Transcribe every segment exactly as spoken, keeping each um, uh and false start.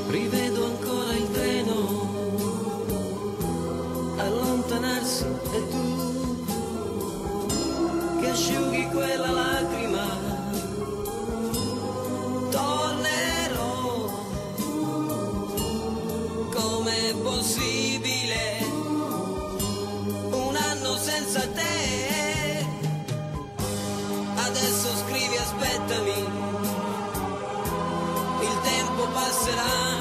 Rivedo ancora il treno allontanarsi e tu che asciughi quella lacrima. Tornerò, com'è possibile un anno senza te? Adesso scrivi aspettami, il tempo passerà.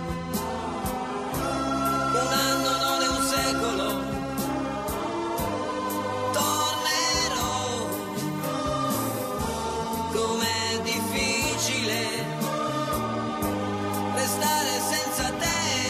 Un anno non è un secolo. Tornerò, com'è difficile restare senza te.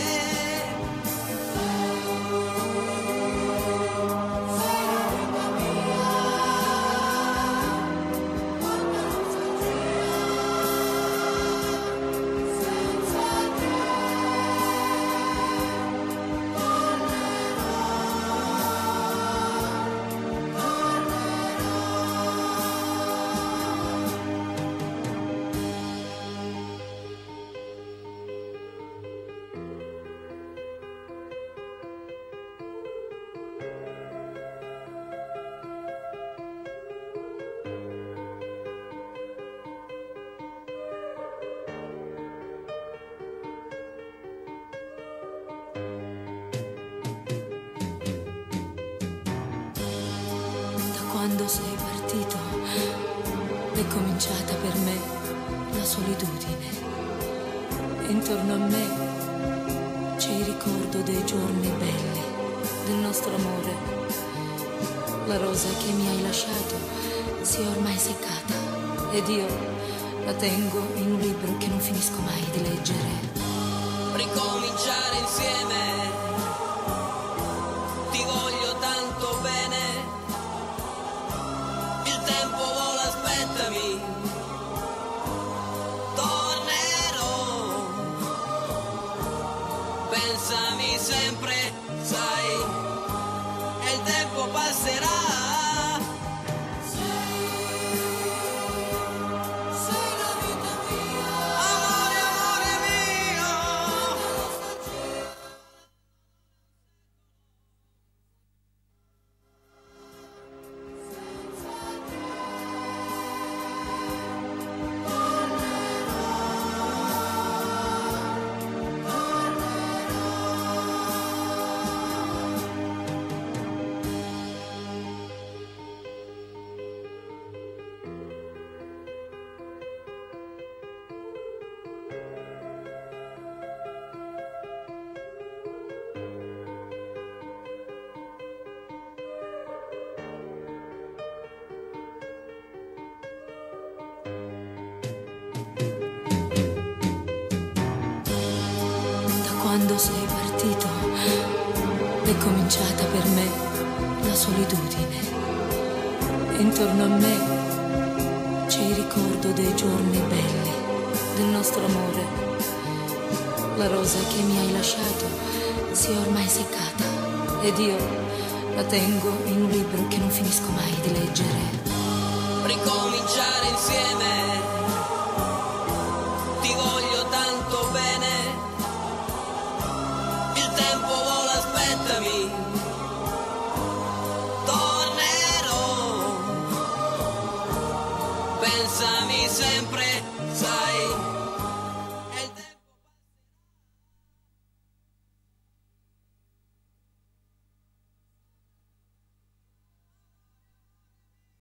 Quando sei partito è cominciata per me la solitudine. Intorno a me c'è il ricordo dei giorni belli, del nostro amore. La rosa che mi hai lasciato si è ormai seccata ed io la tengo in un libro che non finisco mai di leggere. Ricominciare insieme, ti voglio tanto bene. Il tempo vola, aspettami. Tornerò, pensami sempre, sai, e il tempo passerà. Quando sei partito è cominciata per me la solitudine. Intorno a me c'è il ricordo dei giorni belli, del nostro amore. La rosa che mi hai lasciato si è ormai seccata ed io la tengo in un libro che non finisco mai di leggere. Ricominciare insieme,